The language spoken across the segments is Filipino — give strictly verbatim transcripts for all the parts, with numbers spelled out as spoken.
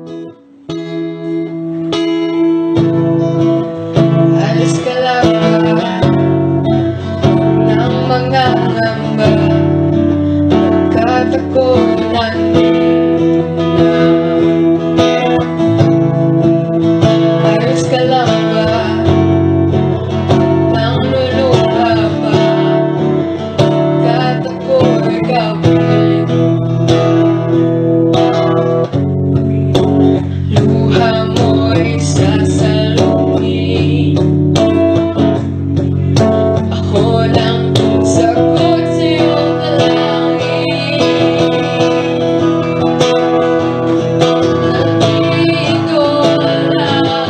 Alis ka lang ba ng mga ngamba, nagkatakutan na. Alis ka lang ba nang luluha pa, katako ikaw rin. Luha mo'y sasaluhin, ako lang sagot sa iyong dalangin. Nandito lang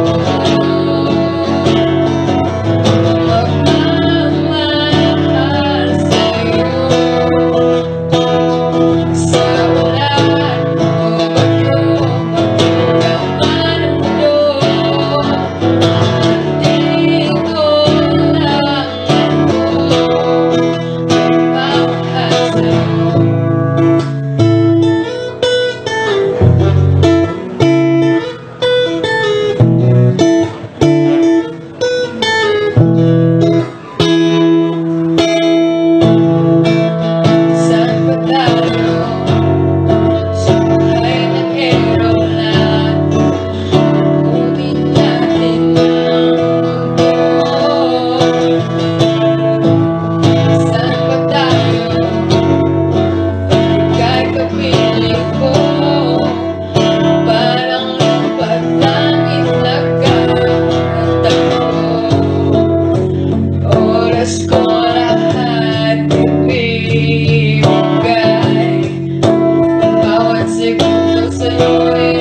ako, magmamahal sa'yo. Sa ulan o bagyo, magkaman ang mundo, nandito lang ako, magmamahal sa'yo. Saan ba tayo? Sa buhay ng erolan, kunin natin ang mundo. Saan ba tayo? Ika'y kapiling ko, parang lupat langit nagkakataon. Oras ko lahat ibibigay, bawat segundo sa'yo'y